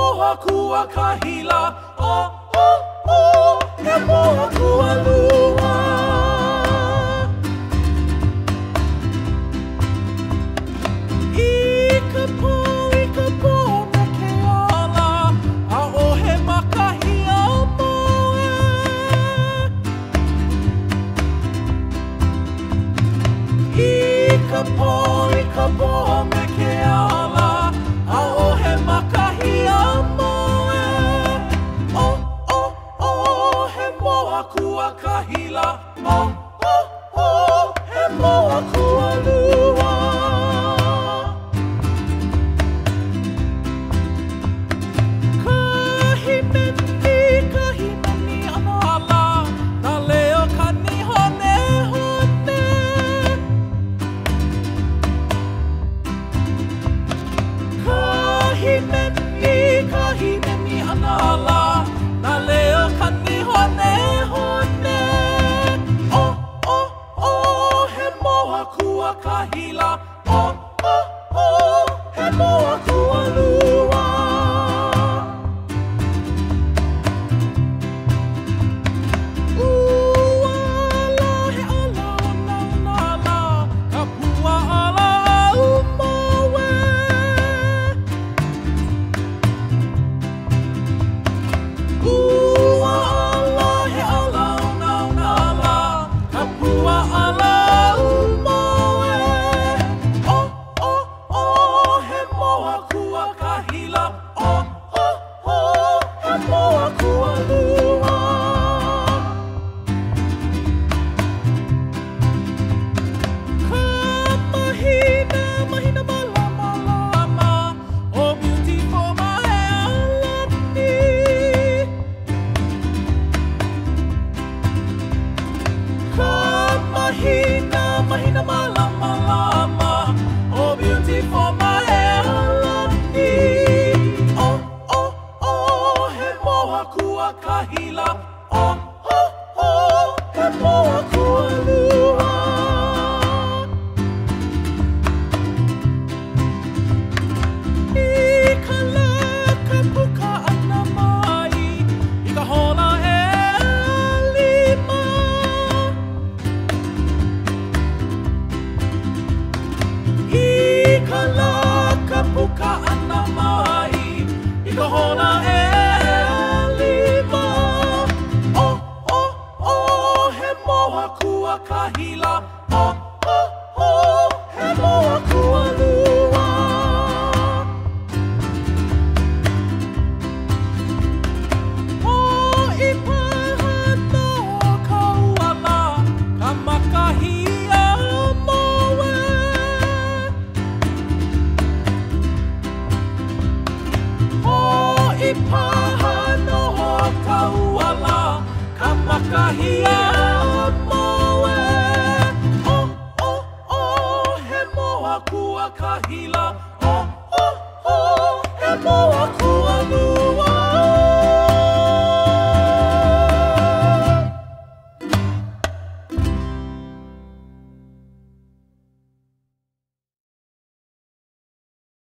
moa kua kahila. Oh, oh, oh, he moa kua lua. I ka po me ke ala, a o he makahia moe. I ka po me ke ala, a o he makahia moe. Oh, oh, oh, he moa kua kahila. Oh, oh, oh, he moa kua lua. Kahimeni ana ala, na leo ka ni hone hone. Kahimeni ana ala, na leo ka ni hone hone. Oh, oh, oh, he moa kua kahila. Oh, oh, oh, he moa kua lua. Uala he ala ona ona ala, ka pua ala au mawe. Uala he ala ona ona ala, ka pua ala au mawe. Oh, oh, oh, he moa kua kahila. Oh, oh, oh, he moa kua lua. Mahina malama lama, oh beautiful mahealani. Mahina malama lama, oh beautiful mahealani. Oh, oh, oh, he moa kua kahila. Oh, oh, oh, he moa kua lua. I ka laka puka ana mai, I ka hola e lima. I ka laka puka ana mai, I ka hola e lima. Oh, oh, oh, he moa kua kahila. Oh, oh, oh, he moa kua lua. I pahana o ka uala, ka makahia moe. I pahana o ka uala, ka makahia moe. Oh, oh, oh, he moa kua kahila. Oh, oh, oh, he moa kua